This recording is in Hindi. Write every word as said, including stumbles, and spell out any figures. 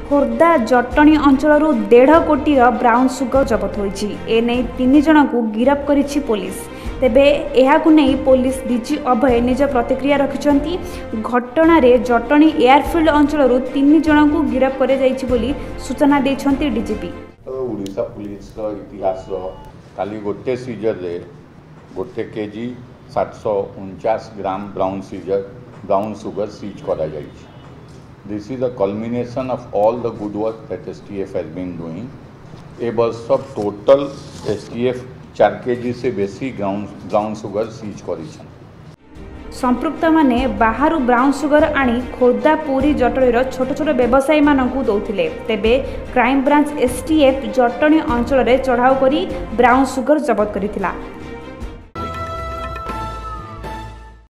खोर्धा जटणी अंचल डेढ़ कोटी ब्राउन सुगर जबत होती एने तीन जन को गिरफ्त करिछि पुलिस। तेबे एहाकु नहीं पुलिस डीजी अभय निज प्रतिक्रिया रखिछंती। घटना रे जटणी एयरफील्ड अंचल तीन जन को गिरफ्त करे जाइछि बोली सूचना दैछंती डीजीपी। ओडिशा पुलिस रो इतिहास रो काली गोटे सीजर रे गोटे केजी सात सौ उनचास gram brown seizure brown sugar seize करा जाइछि। This is a culmination of all the good work that S T F has been doing. ए वर्ष टोटल S T F चार केजी से बेसी ब्राउन ब्राउन सुगर सीज करिछन। संपृक्त माने बाहरु ब्राउन सुगर आनी खोर्धा पुरी जटणीर छोट छोट व्यवसायी मानकु दौथिले। तेबे crime branch S T F Jatni अंचल रे चढ़ाऊ करी ब्राउन सुगर जबत करिथिला।